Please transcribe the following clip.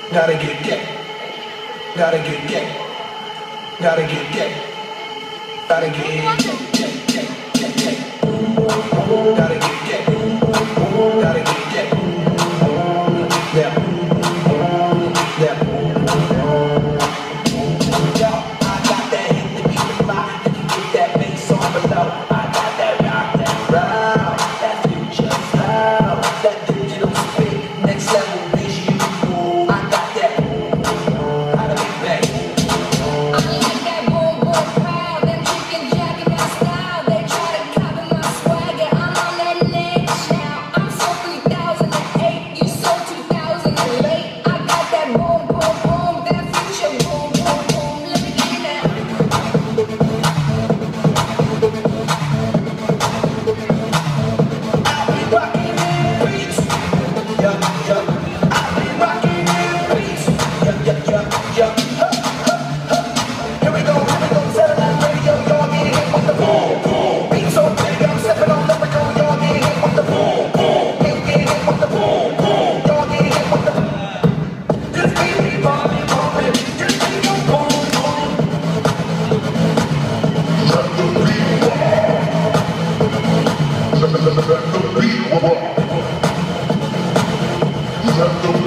Gotta get gay. Gotta get gay. Gotta get gay. Gotta get gay. Gotta get gay. Gotta get gay. Yeah. Yeah. Yo, I got that hit to keep it fly. If you get that bass on below, I got that rock, that roll, that future flow, that digital spit, next level visual. I got that. Gotta be back. I like that boom boom crowd, them chicken jacking my style. They try to copy my swagger. I'm on that next now. I'm so 3008, you so 2008. I got that boom boom boom, that future boom boom boom. Let me get that. I'll be rocking in beats. Yeah, yeah. I'll be rocking in beats. Yeah, yeah, yeah, yeah. Huh, huh, huh. Here we go, satellite radio, y'all get hit with the boom, boom. Beat so big, I'm stepping on lyrical, y'all get hit with the boom, boom. You get hit with the boom, boom. Y'all get hit with the. Just keep me bumping, bumping. Just keep on boom, boom. Let the beat rock. Let the beat rock. Let the